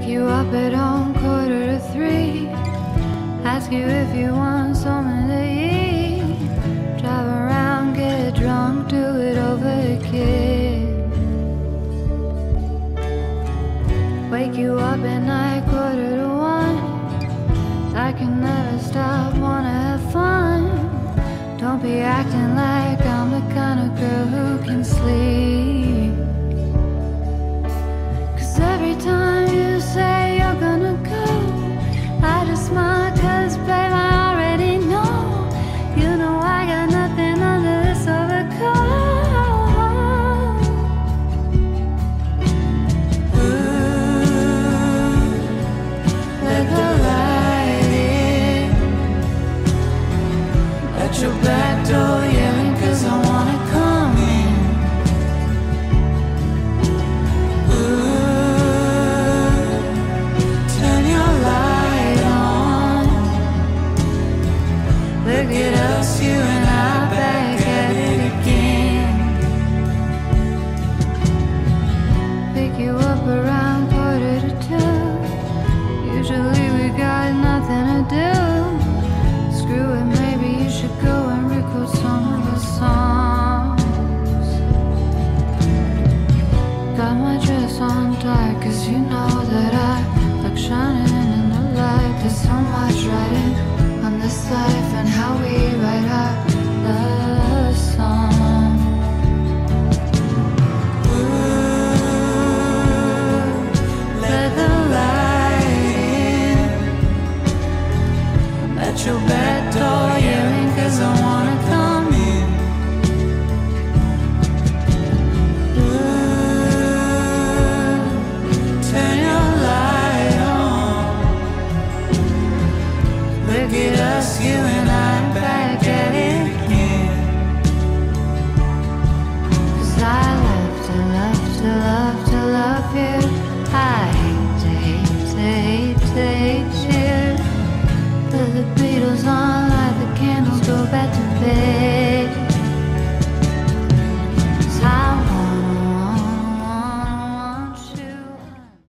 you up at home 2:45. Ask you if you want something to eat. Drive around, get drunk, do it over again. Wake you up at night 1:45. I can never stop, wanna have fun. Don't be acting like I'm the kind of girl who can sleep.